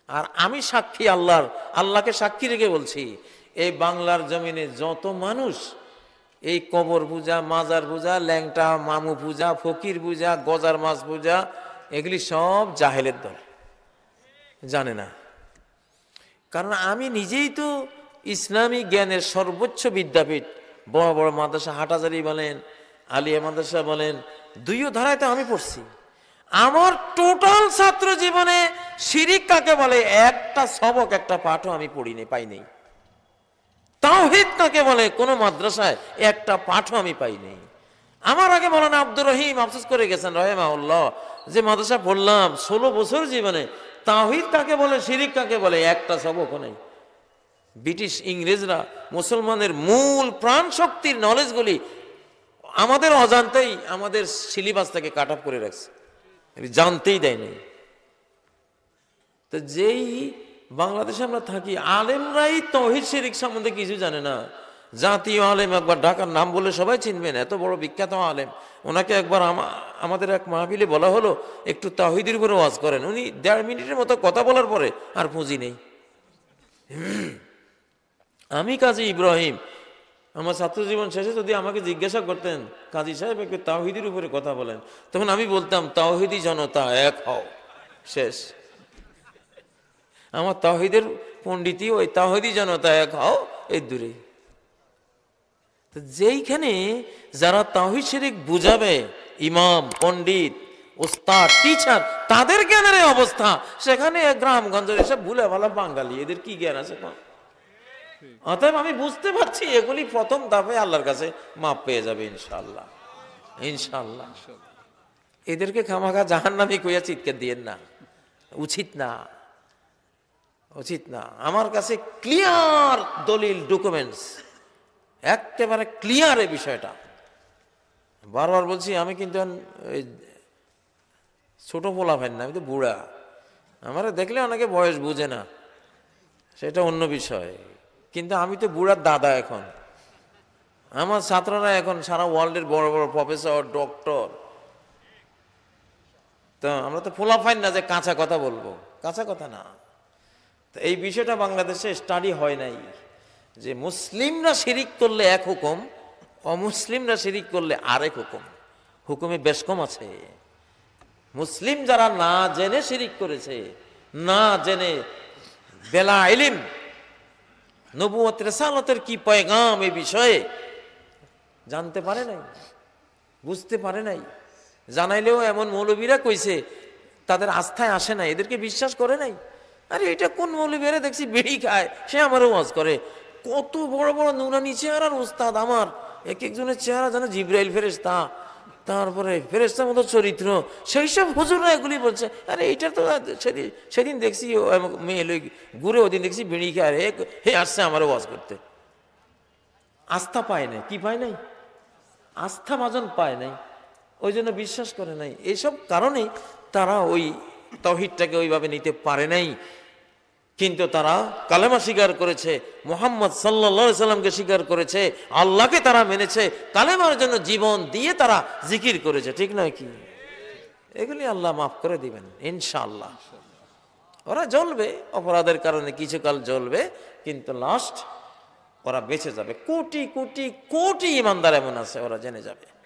আর আমি সাক্ষী আল্লাহর, আল্লাহকে সাক্ষী রেখে বলছি, এই বাংলার জমিনে যত মানুষ এই কবর পূজা, মাজার পূজা, ল্যাংটা মামু পূজা, ফকির পূজা, গজার মাছ পূজা, এগুলি সব জাহেলের দল, জানে না। কারণ আমি নিজেই তো ইসলামী জ্ঞানের সর্বোচ্চ বিদ্যাপীঠ, বড় বড় মাদ্রাসা, হাটহাজারী বলেন, আলিয়া মাদ্রাসা বলেন, দুইও ধারায় তো আমি পড়ছি। আমার টোটাল ছাত্র জীবনে শিরিক কাকে বলে একটা সবক, একটা পাঠও আমি পড়িনি, পাইনি। তাওহীদ কাকে বলে কোন মাদ্রাসায় একটা পাঠও আমি পাইনি। আমার আগে মাওলানা আব্দুর রহিম আফসোস করে গেছেন রাহিমাহুল্লাহ, যে মাদ্রাসা পড়লাম 16 বছর জীবনে, তাওহীদ কাকে বলে, শিরিক কাকে বলে একটা সবকও নেই। ব্রিটিশ ইংরেজরা মুসলমানের মূল প্রাণ শক্তির নলেজগুলি আমাদের অজান্তেই আমাদের সিলেবাস থেকে কাট অফ করে রাখছে, জানতেই দেয়নি। তো যেই বাংলাদেশে আমরা থাকি, আলেমরাই তাওহীদ শিরিক সম্বন্ধে কিছু জানে না। জাতীয় আলেম, একবার ঢাকার নাম বলে সবাই চিনবেন, এত বড় বিখ্যাত আলেম, ওনাকে একবার আমাদের এক মাহফিলে বলা হলো একটু তাওহীদের উপরে ওয়াজ করেন। উনি 1.5 মিনিটের মতো কথা বলার পরে আর পুঁজি নেই। আমি কাজী ইব্রাহিম, আমার ছাত্র জীবন শেষে যদি আমাকে জিজ্ঞাসা করতেন, কাজী সাহেব একটু তাওহীদের উপরে কথা বলেন, তখন আমি বলতাম তাওহীদি জনতা এক হও, শেষ। আমার তাওহীদের পণ্ডিতই ওই তাওহীদি জনতা এক হও, এই দূরে। তো যেইখানে যারা তাওহীদ শিরিক বুঝাবে, ইমাম, পণ্ডিত, ওস্তাদ, টিচার, তাদের জ্ঞানের অবস্থা, সেখানে গ্রামগঞ্জের এসব ভুলে ভালো বাঙালি, এদের কি জ্ঞান আছে? অতএব আমি বুঝতে পারছি এগুলি প্রথম ধাপে আল্লাহর কাছে মাপ পেয়ে যাবে ইনশাআল্লাহ, ইনশাআল্লাহ। এদেরকে খামাখা জাহান্নামী কইয়া চিৎকার দিয়েন না, উচিত না, উচিত না। আমার কাছে ক্লিয়ার দলিল, ডকুমেন্টস, একেবারে ক্লিয়ার এই বিষয়টা। বারবার বলছি, আমি কিন্তু ছোট পোলাপান না, আমি তো বুড়া। আমার দেখলে অনেকে বয়স বুঝে না, সেটা অন্য বিষয়, কিন্তু আমি তো বুড়ার দাদা এখন। আমার ছাত্ররা এখন সারা ওয়ার্ল্ডের বড় বড় প্রফেসর, ডক্টর। তো আমরা তো পোলাপান না যে কাঁচা কথা বলবো, কাঁচা কথা না। তো এই বিষয়টা বাংলাদেশে স্টাডি হয় নাই, যে মুসলিমরা শিরিক করলে এক হুকুম, অমুসলিমরা শিরিক করলে আরেক হুকুম। হুকুমে বেশ কম আছে। মুসলিম যারা না জেনে শিরিক করেছে, না জেনে বেলা ইলম, নবুয়ত রিসালাতের কি পয়গাম এই বিষয়ে জানতে পারে নাই, বুঝতে পারে নাই। জানাইলেও এমন মৌলবীরা কইছে তাদের আস্থায় আসে নাই, এদেরকে বিশ্বাস করে নাই। আরে এটা কোন মৌলবীরা দেখছি বিড়ি খায়, সে আমারও ওয়াজ করে। কত বড় বড় নুরানি চেহারার উস্তাদ আমার, এক একজনের চেহারা যেন জিবরাইল ফেরেশতা, তারপরে ফেরেশতার মতো চরিত্র, সেই সব হুজুররা এগুলি বলছে। আরে এইটা তো সেদিন দেখছি মেয়ে লই ঘুরে, ওদিন দেখছি বিড়ি খায়, হে আসছে আমারও ওয়াজ করতে। আস্থা পায় নাই, কি পায় নাই? আস্থা ভাজন পায় নাই, ওই জন্য বিশ্বাস করে নাই। এইসব কারণে তারা ওই তাওহীদটাকে ওইভাবে নিতে পারে নাই। কিন্তু তারা কালেমা স্বীকার করেছে, মুহাম্মদ সাল্লাল্লাহু আলাইহি সাল্লামকে স্বীকার করেছে, আল্লাহকে তারা মেনেছে, কালেমার জন্য জীবন দিয়ে তারা জিকির করেছে, ঠিক নয় কি? এগুলি আল্লাহ মাফ করে দিবেন ইনশাআল্লাহ। ওরা জ্বলবে অপরাধের কারণে, কিছুকাল জ্বলবে, কিন্তু লাস্ট ওরা বেঁচে যাবে। কোটি কোটি কোটি ইমানদার এমন আছে, ওরা জেনে যাবে।